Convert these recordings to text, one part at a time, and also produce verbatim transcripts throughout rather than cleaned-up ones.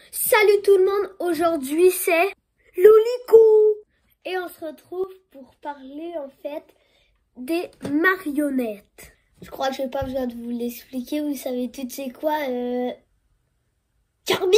Salut tout le monde, aujourd'hui c'est Lolico et on se retrouve pour parler en fait des marionnettes. Je crois que j'ai pas besoin de vous l'expliquer, vous savez tout c'est quoi euh... Kermit?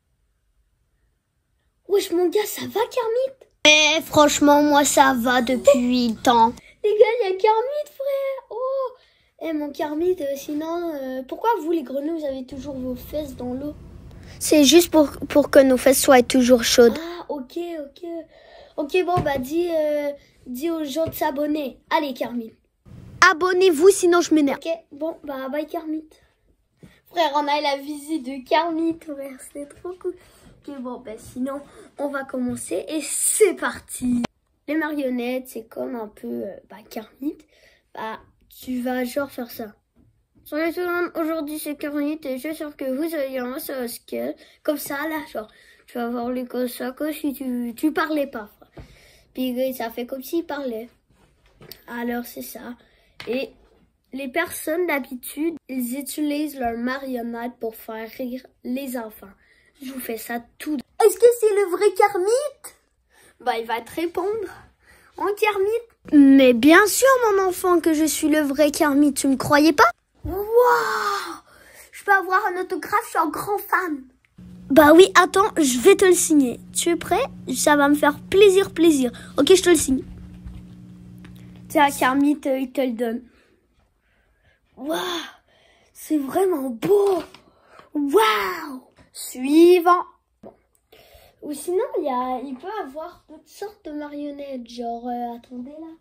Wesh mon gars, ça va Kermit? Eh franchement moi ça va depuis le temps. Les gars, il y a Kermit frère. Oh. Eh mon Kermit, euh, sinon euh, pourquoi vous les grenouilles vous avez toujours vos fesses dans l'eau? C'est juste pour, pour que nos fesses soient toujours chaudes. Ah, ok, ok. Ok, bon, bah, dis, euh, dis aux gens de s'abonner. Allez, Kermit. Abonnez-vous, sinon je m'énerve. Ok, bon, bah, bye, Kermit. Frère, on a la visite de Kermit, frère. C'est trop cool. Ok, bon, bah, sinon, on va commencer. Et c'est parti. Les marionnettes, c'est comme un peu, euh, bah, Kermit. Bah, tu vas genre faire ça. Salut tout le monde, aujourd'hui c'est Kermit et je suis sûr que vous allez un ça skill. Comme ça là, genre, tu vas voir les comme ça, comme si tu, tu parlais pas. Puis ça fait comme s'il parlait. Alors c'est ça. Et les personnes d'habitude, ils utilisent leur marionnette pour faire rire les enfants. Je vous fais ça tout. Est-ce que c'est le vrai Kermit? Bah il va te répondre. En Kermit. Mais bien sûr mon enfant que je suis le vrai Kermit, tu me croyais pas? Waouh! Je peux avoir un autographe, je suis un grand fan. Bah oui, attends, je vais te le signer. Tu es prêt? Ça va me faire plaisir, plaisir. Ok, je te le signe. Tiens, Kermit, euh, il te le donne. Waouh! C'est vraiment beau! Waouh! Suivant. Bon. Ou sinon, il y a, il peut avoir toutes sortes de marionnettes. Genre, euh, attendez là.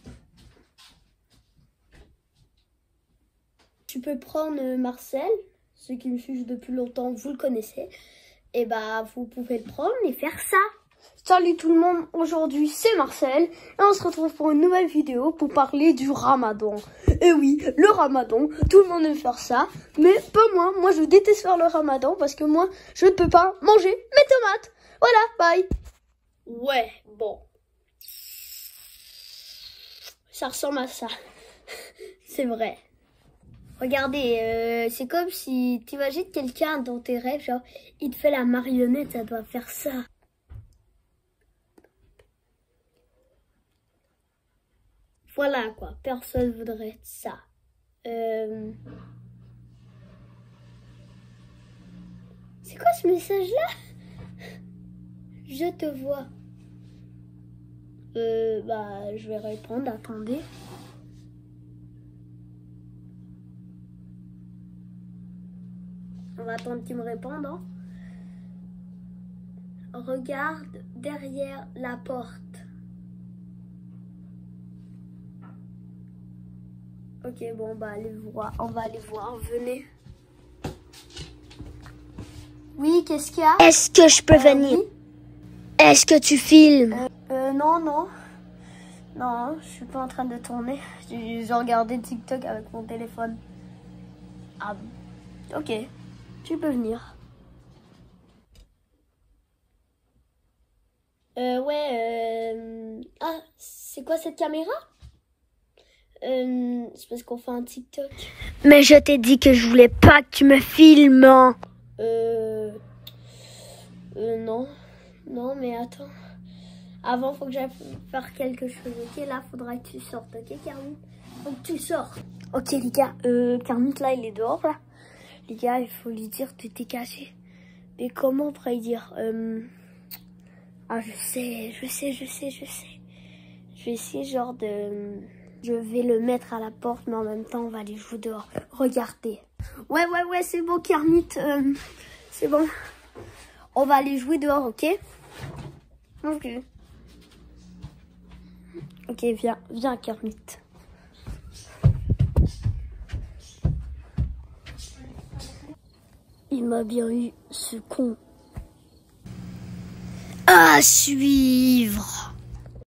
Tu peux prendre Marcel, ceux qui me suivent depuis longtemps, vous le connaissez. Et bah, vous pouvez le prendre et faire ça. Salut tout le monde, aujourd'hui c'est Marcel. Et on se retrouve pour une nouvelle vidéo pour parler du ramadan. Et oui, le ramadan, tout le monde aime faire ça. Mais pas moi, moi je déteste faire le ramadan parce que moi, je ne peux pas manger mes tomates. Voilà, bye. Ouais, bon. Ça ressemble à ça. C'est vrai. Regardez, euh, c'est comme si tu imagines quelqu'un dans tes rêves, genre, il te fait la marionnette, ça doit faire ça. Voilà quoi, personne voudrait être ça. Euh... C'est quoi ce message-là? Je te vois. Euh, bah, je vais répondre, attendez. On va attendre qu'il me réponde. Hein. Regarde derrière la porte. Ok, bon, bah, allez voir. On va aller voir. Venez. Oui, qu'est-ce qu'il y a? Est-ce que je peux euh, venir? Oui? Est-ce que tu filmes? euh, euh, Non, non. Non, je suis pas en train de tourner. J'ai regardé TikTok avec mon téléphone. Ah, ok. Tu peux venir. Euh, ouais, euh... Ah, c'est quoi cette caméra? Euh, c'est parce qu'on fait un TikTok. Mais je t'ai dit que je voulais pas que tu me filmes. Euh... Euh, non. Non, mais attends. Avant, faut que j'aille faire quelque chose, ok? Là, faudra que tu sortes, ok, Kermit? Faut que tu sortes. Ok, les gars, euh, Kermit, là, il est dehors, là. Les gars, il faut lui dire que tu es caché. Mais comment on pourrait dire euh... Ah, je sais, je sais, je sais, je sais. Je vais essayer genre de... Je vais le mettre à la porte, mais en même temps, on va aller jouer dehors. Regardez. Ouais, ouais, ouais, c'est bon, Kermit. Euh... C'est bon. On va aller jouer dehors, ok? Ok. Ok, viens, viens, Kermit. Il m'a bien eu, ce con. À suivre.